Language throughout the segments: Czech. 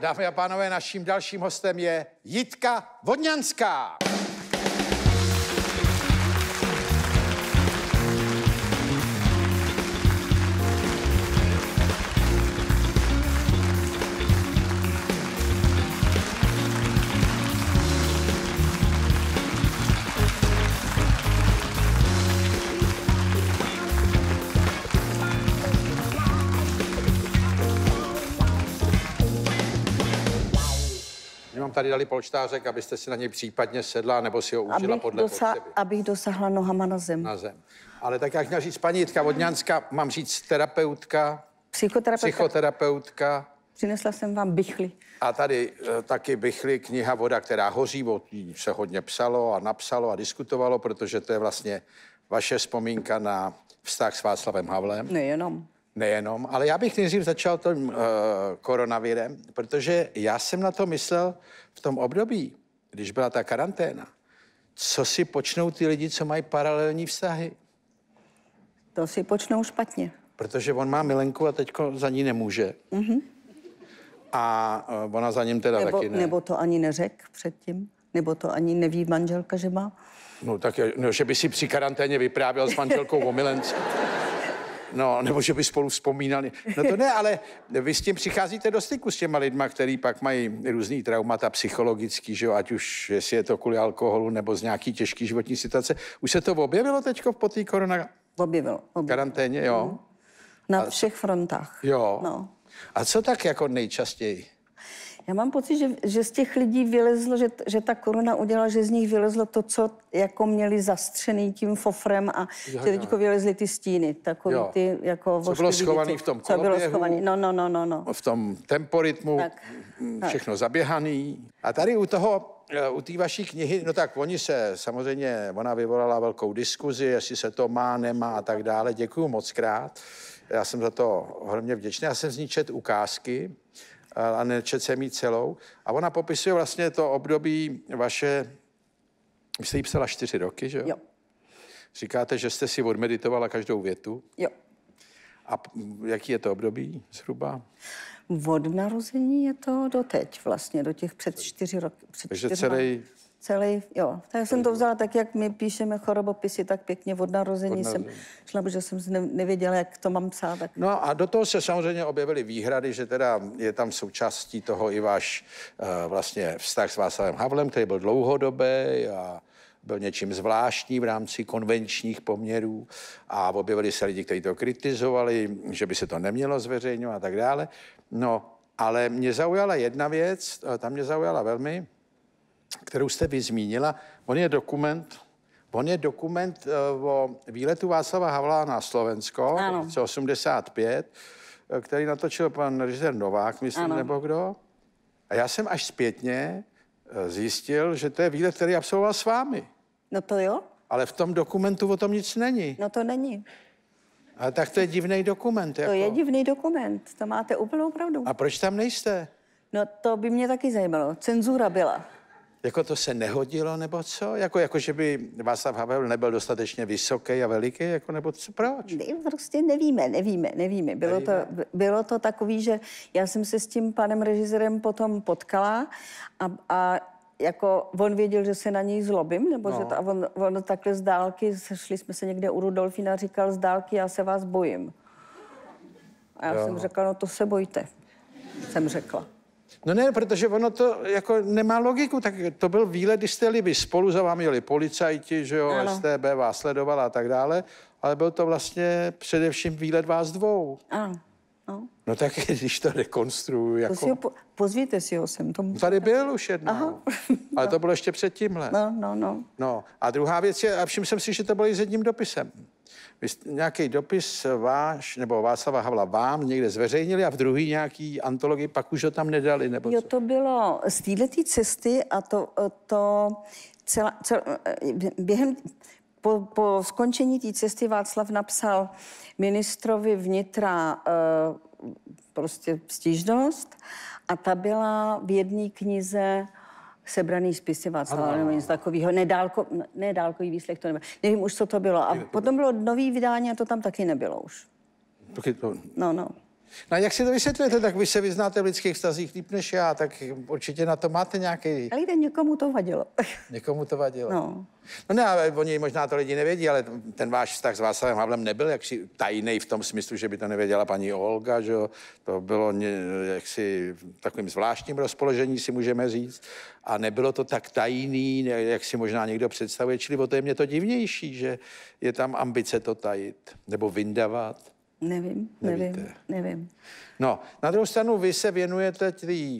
Dámy a pánové, naším dalším hostem je Jitka Vodňanská. Vám tady dali polštářek, abyste si na něj případně sedla, nebo si ho užila podle potřeby. Abych dosáhla nohama na zem. Na zem. Ale tak jak měl říct paní Jitka Vodňanská, mám říct terapeutka, psychoterapeutka. Přinesla jsem vám bychly. A tady taky bychly, kniha Voda, která hoří, o ní se hodně psalo a napsalo a diskutovalo, protože to je vlastně vaše vzpomínka na vztah s Václavem Havlem. Nejenom, ale já bych nejdřív začal tím koronavirem, protože já jsem na to myslel v tom období, když byla ta karanténa. Co si počnou ty lidi, co mají paralelní vztahy? To si počnou špatně. Protože on má milenku a teďko za ní nemůže. Mm-hmm. A ona za ním teda taky ne. Nebo to ani neřekl předtím? Nebo to ani neví manželka, že má? No tak, že by si při karanténě vyprávěl s manželkou o milence. No, nebo že by spolu vzpomínali. No to ne, ale vy s tím přicházíte do styku s těma lidma, který pak mají různý traumata psychologický, že jo, ať už jestli je to kvůli alkoholu nebo z nějaký těžký životní situace. Už se to objevilo teďko po té Objevilo. Karanténě, jo? Na všech frontách. Jo. No. A co tak jako nejčastěji? Já mám pocit, že z těch lidí vylezlo, že ta korona udělala, že z nich vylezlo to, co jako měli zastřený tím fofrem a že teďko vylezly ty stíny. Takový ty jako... Co bylo schovaný v tom koloběhu, no. V tom temporytmu, všechno zaběhaný. A tady u té vaší knihy, no tak ona vyvolala velkou diskuzi, jestli se to má, nemá a tak dále. Děkuju moc krát. Já jsem za to ohromně vděčný. Já jsem z ní četl ukázky, a nečet jsem jí celou. A ona popisuje vlastně to období vaše, vy jste jí psala 4 roky, že jo? Jo. Říkáte, že jste si odmeditovala každou větu. Jo. A jaký je to období zhruba? Od narození je to doteď vlastně, do těch před 4 roky. Takže Celý, jo. Tak jsem to vzala tak, jak my píšeme chorobopisy, tak pěkně od narození jsem šla, protože jsem nevěděla, jak to mám psát. Tak... No a do toho se samozřejmě objevily výhrady, že teda je tam součástí toho i váš vlastně vztah s Václavem Havlem, který byl dlouhodobý a byl něčím zvláštní v rámci konvenčních poměrů a objevili se lidi, kteří to kritizovali, že by se to nemělo zveřejňovat a tak dále. No, ale mě zaujala jedna věc, tam mě zaujala velmi, kterou jste vy zmínila. On je dokument o výletu Václava Havla na Slovensko, 1985, který natočil pan režisér Novák, myslím, nebo kdo. A já jsem až zpětně zjistil, že to je výlet, který absolvoval s vámi. No to jo. Ale v tom dokumentu o tom nic není. No to není. Ale tak to je divný dokument. To je divný dokument, to máte úplnou pravdu. A proč tam nejste? No to by mě taky zajímalo. Cenzura byla. Jako to se nehodilo, nebo co? Jako že by Václav Havel nebyl dostatečně vysoký a veliký, jako nebo co, proč? Prostě nevíme. Bylo to takový, že já jsem se s tím panem režisérem potom potkala a jako on věděl, že se na něj zlobím, nebo že on takhle z dálky, šli jsme se někde u Rudolfína, říkal z dálky, já se vás bojím. A já jsem řekla, no to se bojte, jsem řekla. No ne, protože ono to jako nemá logiku, tak to byl výlet, když jste jeli vy spolu, za vámi jeli policajti, že jo, STB vás sledovala a tak dále, ale byl to vlastně především výlet vás dvou. Ano. No tak když to rekonstruuju, jako... Pozvíte si ho sem. Tady byl už jednou, ale to bylo ještě před tímhle. No a druhá věc je, a všiml jsem si, že to bylo i s jedním dopisem. Nějaký dopis váš, nebo Václava Havla vám někde zveřejnili a v druhý nějaký antologii pak už ho tam nedali, nebo co? Jo, to bylo z této cesty a během... Po skončení té cesty Václav napsal ministrovi vnitra prostě stížnost a ta byla v jedné knize Sebraný spisy Václava nebo něco takového, nedálkový výslech, to nevím už, co to bylo. A potom bylo nový vydání a to tam taky nebylo už. Taky to... No. No a jak si to vysvětlujete, tak vy se vyznáte v lidských vztazích líp než já, tak určitě na to máte nějaký... Ale někomu to vadilo. Někomu to vadilo. No. No ne, ale oni možná to lidi nevědí, ale ten váš vztah s Václavem Havlem nebyl jaksi tajný v tom smyslu, že by to nevěděla paní Olga, že jo? To bylo jaksi takovým zvláštním rozpoložení, si můžeme říct. A nebylo to tak tajný, jak si možná někdo představuje. Čili o to je mě to divnější, že je tam ambice to tajit nebo vyndavat. Nevím. No, na druhou stranu vy se věnujete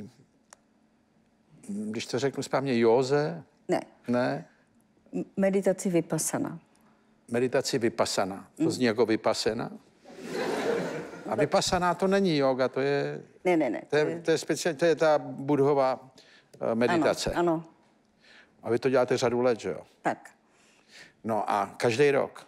když to řeknu správně, józe? Ne? Meditaci vipassana. Meditaci vipassana. To zní jako vypasena? A vipassana to není yoga, to je... Ne. To je speciální, to je ta budhová meditace. Ano. A vy to děláte řadu let, že jo? Tak. No a každý rok?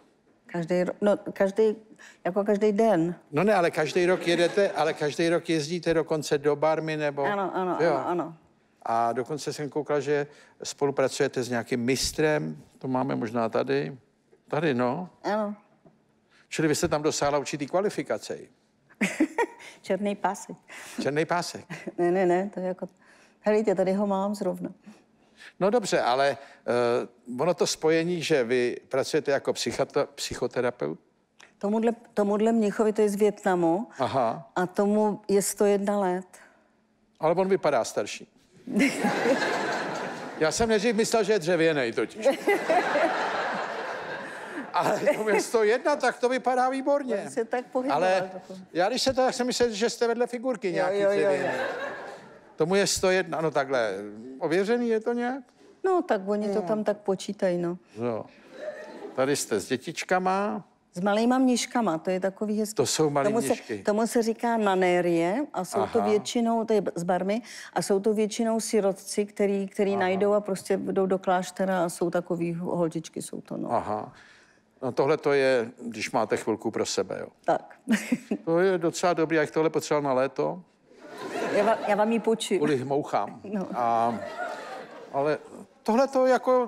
Jako každý den. No ne, ale každý rok jedete, ale každý rok jezdíte dokonce do Barmy, nebo... Ano. A dokonce jsem koukal, že spolupracujete s nějakým mistrem, to máme možná tady. Tady, no. Ano. Čili vy jste tam dosáhla určitý kvalifikace. Černý pásek. Černý pásek. Ne, to je jako... Helejte, tady ho mám zrovna. No dobře, ale ono to spojení, že vy pracujete jako psychoterapeut? Tomuhle Mnichovi, to je z Vietnamu. Aha. A tomu je 101 let. Ale on vypadá starší. Já jsem nejdřív myslel, že je dřevěnej totiž. Ale tomu je 101, tak to vypadá výborně. Se tak pohyboval. Ale já když se to, tak jsem myslel, že jste vedle figurky nějaký dřevěný. Tomu je 101, no takhle, ověřený je to nějak? No, tak oni to tam tak počítají, no. No. Tady jste s dětičkama. S malýma mniškama, to je takový hezký. To jsou malý mnišky. Tomu se říká nanérie a jsou to většinou, to je z Barmy, a jsou to většinou sirotci, který najdou a prostě jdou do kláštera a jsou takový holčičky, jsou to, no. Aha. No tohle to je, když máte chvilku pro sebe, jo. Tak. To je docela dobrý, jak tohle potřeboval na léto. Já vám ji půjčím. Kvůli mouchám. No. Ale tohle to jako...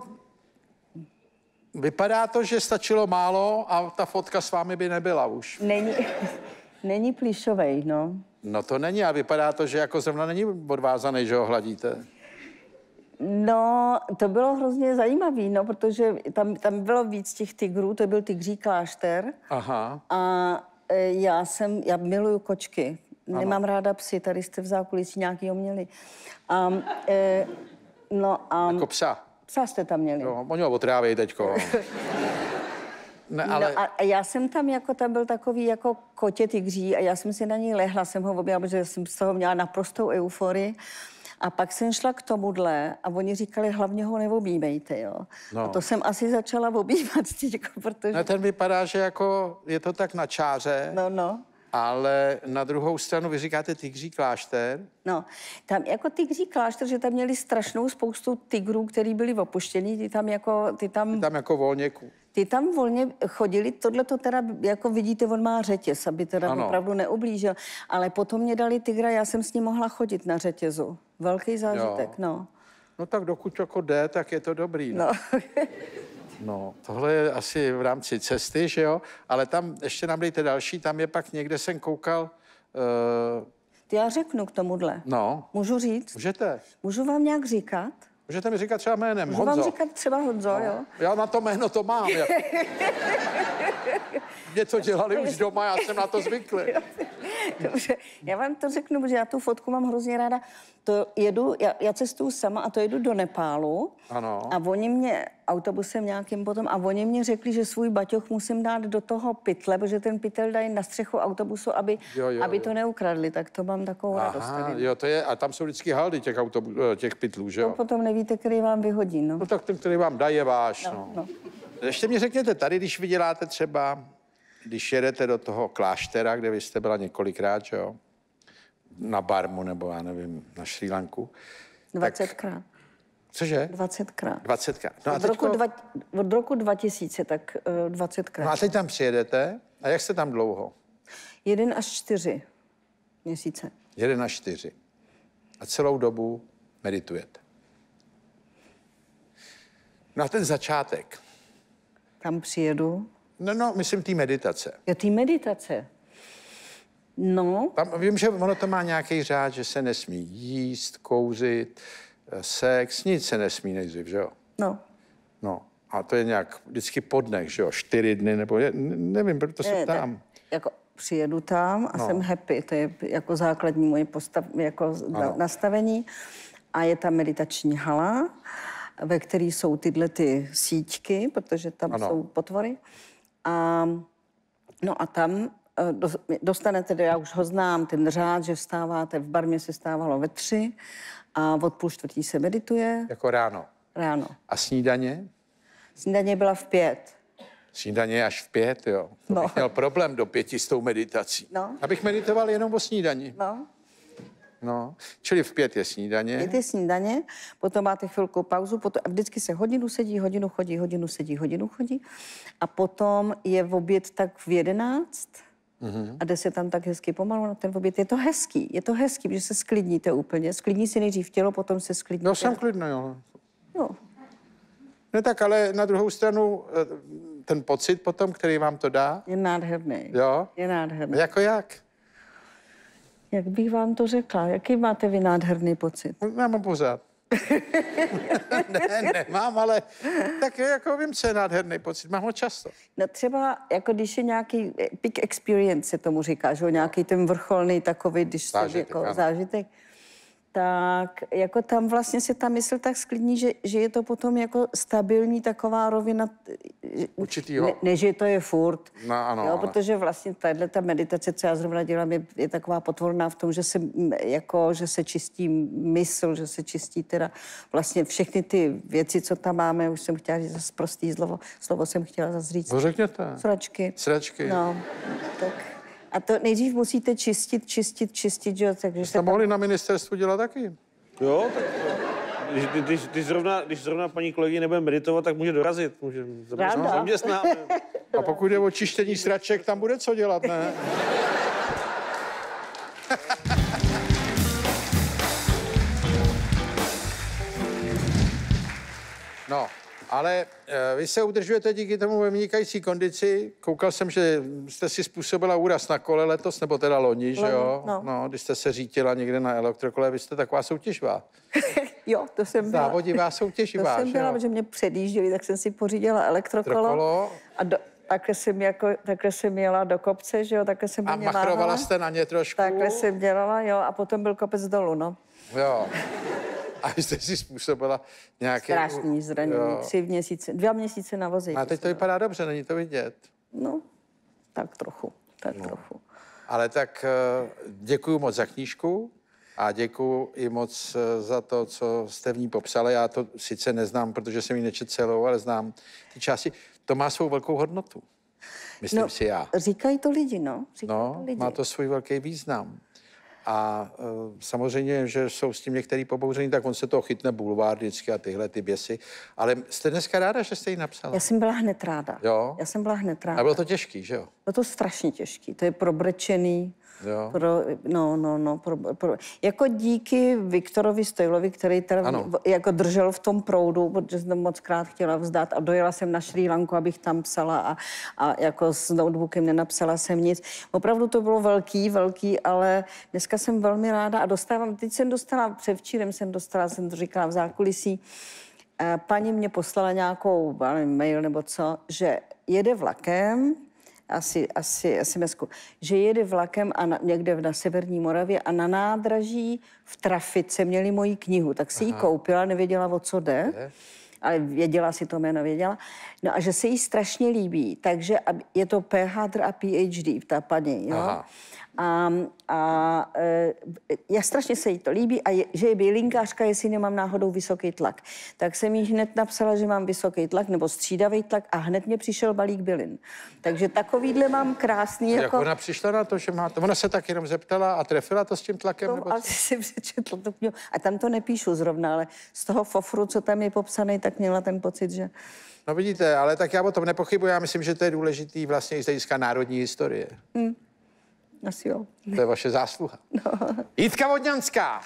Vypadá to, že stačilo málo a ta fotka s vámi by nebyla už. Není plíšovej, no. No to není a vypadá to, že jako zrovna není odvázaný, že ho hladíte. No, to bylo hrozně zajímavý, no, protože tam bylo víc těch tigrů, to byl tygří klášter. Aha. A já miluju kočky. Ano. Nemám ráda psy, tady jste v zákulisí nějakýho měli. Jako psa. Psa jste tam měli. No, oni ho otrávějí teďko. Ne, ale... No a já jsem tam byl takový jako kotě tygří a já jsem si na něj lehla, jsem ho objela, protože jsem z toho měla naprostou euforii. A pak jsem šla k tomuhle a oni říkali, hlavně ho neobjímejte, jo. No. A to jsem asi začala objímat, protože... No, ten vypadá, že jako je to tak na čáře. No. Ale na druhou stranu vy říkáte tygří klášter. No, tam jako tygří klášter, že tam měli strašnou spoustu tygrů, který byli opuštění, ty tam jako volně. Ty tam volně chodili, tohle to teda, jako vidíte, on má řetěz, aby teda opravdu neublížil. Ale potom mě dali tygra, já jsem s ním mohla chodit na řetězu. Velký zážitek, no. No tak dokud jako jde, tak je to dobrý. No. No, tohle je asi v rámci cesty, že jo? Ale tam ještě nám dejte další, tam je pak někde jsem koukal... Já řeknu k tomuhle. No. Můžu říct? Můžete. Můžu vám nějak říkat? Můžete mi říkat třeba jménem, Můžu Honzo. vám říkat třeba Honzo, no. Jo? Já na to jméno to mám. Mě to dělali už doma, já jsem na to zvyklý. Dobře, já vám to řeknu, protože já tu fotku mám hrozně ráda. Já cestuju sama a to jedu do Nepálu. Ano. A oni mě autobusem nějakým potom a oni mě řekli, že svůj baťoch musím dát do toho pytle, protože ten pytel dají na střechu autobusu, aby to neukradli. Tak to mám takovou radost. Jo, to je, a tam jsou vždycky haldy těch pytlů, že jo? To potom nevíte, který vám vyhodí, no. No tak ten, který vám dají, je váš, no. Ještě mi řekněte, tady, když vy děláte třeba, když jedete do toho kláštera, kde vy jste byla několikrát, že jo? Na Barmu, nebo já nevím, na Šrí Lanku. 20krát. Cože? 20krát. 20krát. No od roku 2000, tak 20krát. No a teď tam přijedete. A jak jste tam dlouho? 1 až 4 měsíce. 1 až 4. A celou dobu meditujete. No a ten začátek. Tam přijedu. No, myslím té meditace. Jo, té meditace. No, Tam, vím, že ono to má nějaký řád, že se nesmí jíst, kouřit, sex, nic se nesmí nejdřív, že jo? no. No, a to je nějak vždycky po dnech, že jo? 4 dny, nebo nevím, proto se ptám. Jako přijedu tam a jsem happy, to je jako základní moje nastavení. A je tam meditační hala, ve které jsou tyhle ty síťky, protože tam jsou potvory. No a tam dostanete, já už ho znám, ten řád, že vstáváte, v Barmě se stávalo ve 3 a od 3:30 se medituje. Jako ráno. Ráno. A snídaně? Snídaně byla v 5. Snídaně je až v 5, jo. To bych měl problém do 5 s tou meditací. No. Abych meditoval jenom o snídani. No, čili v 5 je snídaně. 5 je snídaně, potom máte chvilku pauzu, potom, a vždycky se hodinu sedí, hodinu chodí, hodinu sedí, hodinu chodí. A potom je v oběd tak v 11 a jde se tam tak hezky pomalu na ten oběd. Je to hezký, protože se sklidníte úplně. Sklidní si nejdřív tělo, potom se sklidníte. No, jsem klidný, jo. Jo. No tak, ale na druhou stranu ten pocit potom, který vám to dá. Je nádherný. Jo? Je nádherný. Jako jak? Jak bych vám to řekla? Jaký máte vy nádherný pocit? Já mám pořád. Nemám, ale tak jako vím, co je nádherný pocit. Mám ho často. No třeba, jako když je nějaký peak experience, se tomu říká, že jo, nějaký ten vrcholný takový, když Zážitek, jako ano. zážitek, tak jako tam vlastně se ta mysl tak sklidní, že je to potom jako stabilní taková rovina. Určitýho. Ne, že to je furt. No, ano, jo, ale... protože vlastně ta meditace, co já zrovna dělám, je taková potvorná v tom, že se čistí mysl, že se čistí teda vlastně všechny ty věci, co tam máme. Už jsem chtěla říct zase prostý slovo jsem chtěla zase říct. No řekněte. Sračky. Sračky. No, tak. A to nejdřív musíte čistit, že jo, takže Jste mohli na ministerstvu dělat taky. Jo, tak když zrovna paní kolegyně nebude meditovat, tak může dorazit. Může zaměstnáme. A pokud jde o čištění sraček, tam bude co dělat, ne? No, ale vy se udržujete díky tomu ve vynikající kondici. Koukal jsem, že jste si způsobila úraz na kole letos, nebo teda loni, že jo? No, když jste se řítila někde na elektrokole, vy jste taková soutěživá. Jo, to jsem byla. Závodivá soutěživá, to jsem byla, že jo? že mě předjížděli, tak jsem si pořídila elektrokolo. A takhle jsem jela do kopce, že jo, takhle jsem A machrovala jste na ně trošku? Takhle jsem dělala, jo, a potom byl kopec dolů, no. Jo. A jste si způsobila nějaké... Strašný zranění, 2 měsíce na vozíku. A teď to vypadá dobře, není to vidět. No, tak trochu. Ale tak děkuju moc za knížku a děkuju i moc za to, co jste v ní popsala. Já to sice neznám, protože jsem ji nečetl celou, ale znám ty části. To má svou velkou hodnotu, myslím si já. Říkají to lidi, no. Má to svůj velký význam. A samozřejmě, že jsou s tím některý pobouření, tak on se toho chytne bulvár vždycky a tyhle ty běsy. Ale jste dneska ráda, že jste ji napsala? Já jsem byla hned ráda. Jo? Já jsem byla hned ráda. A bylo to těžký, že jo? Bylo to strašně těžký. To je probrečený. Jo. Jako díky Viktorovi Stojlovi, který teda jako držel v tom proudu, protože jsem moc krát chtěla vzdát a dojela jsem na Šrí Lanku, abych tam psala a jako s notebookem nenapsala jsem nic. Opravdu to bylo velký, ale dneska jsem velmi ráda a předevčírem jsem to říkala v zákulisí, paní mě poslala nějakou mail nebo co, že jede vlakem, asi SMS-ku, že jede vlakem a někde na severní Moravě a na nádraží v trafice měli moji knihu, tak si ji koupila, nevěděla, o co jde, ale věděla si to jméno, věděla. No a že se jí strašně líbí, takže je to PhD a PhD, ta paní, jo. Aha. Já strašně se jí to líbí a že je bylinkářka, jestli nemám náhodou vysoký tlak. Tak jsem jí hned napsala, že mám vysoký tlak nebo střídavý tlak a hned mě přišel balík bylin. Takže takovýhle mám krásný. Jak ona přišla na to, že máte? Ona se tak jenom zeptala a trefila to s tím tlakem? Nebo asi jsem přečetla to knihu. A tam to nepíšu zrovna, ale z toho fofru, co tam je popsaný, tak měla ten pocit, že... No vidíte, ale tak já o tom nepochybuji. Já myslím, že to je důležitý vlastně i z hlediska národní historie. Asi jo. To je vaše zásluha. No. Jitka Vodňanská.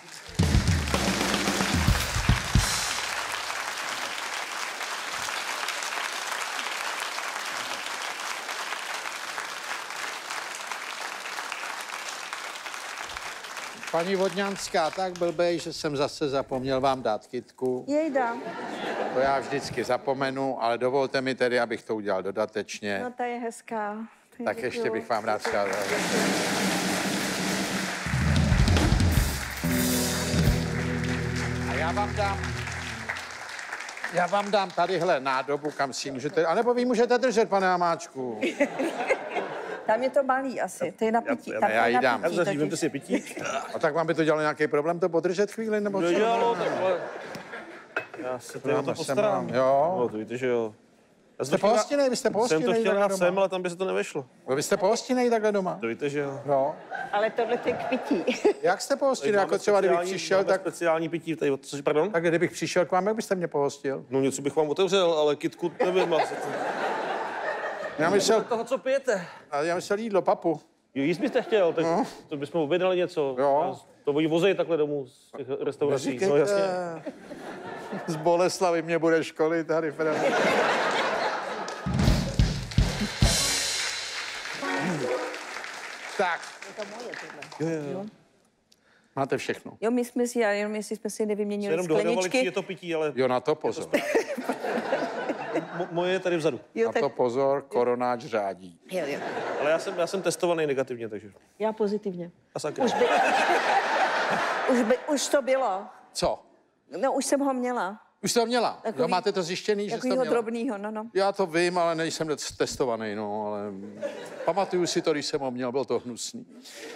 Paní Vodňanská, tak blbej, že jsem zase zapomněl vám dát kytku. Jejda, To já vždycky zapomenu, ale dovolte mi tedy, abych to udělal dodatečně. no ta je hezká. To Tak děkuju. ještě bych vám rád vzkázal. A já vám dám tadyhle nádobu, kam si můžete, anebo vy můžete držet, pane Hamáčku. Tam je to malý asi, to je na pití. Tam já je jí na dám. pití Já zařívím totiž. si pití. A tak vám by to dělalo nějaký problém to podržet chvíli, nebo co? Nedělalo, takhle. Já se tady o to postarám. Jo. No, to víte, že jo. Já Jste pohostinnej, vy jste Jsem to pohostinnej chtěl takhle dát sem, doma. ale tam by se to nevešlo. Vy jste pohostinnej takhle doma. To víte, že jo. No. Ale tohle to je k pití. Jak jste pohostinnej, jako třeba kdybych přišel, máme tak... speciální pití tady, což, pardon? Tak kdybych přišel k vám, jak byste mě pohostil? No něco bych vám otevřel, ale kytku nevím. Asi to... Já myslel, Toho, co pijete? já myslel jídlo, papu. Jo, jíst byste chtěl, tak to bychom objednali něco. Jo. To oni vozejí takhle domů z těch restaurací. No Neříkejte. jasně. Z Boleslavy mě bude školit tady, Fred. Tak. Jo. Máte všechno. Jo, my jsme si, já jenom jestli jsme si nevyměnili Jenom dohadovali, či skleničky. je to pití, ale Jo, na to pozor. moje je tady vzadu. Jo, Na tak, to pozor, koronáč řádí. jo. Ale já jsem testovaný negativně, takže. Já pozitivně. A sakra. Už to bylo. Co? No, už jsem ho měla. Už jste ho měla? Jo, Takový- máte to zjištěný, že jste Takovýho měla? drobnýho, no. Já to vím, ale nejsem testovaný, no, ale pamatuju si to, když jsem ho měl, bylo to hnusný.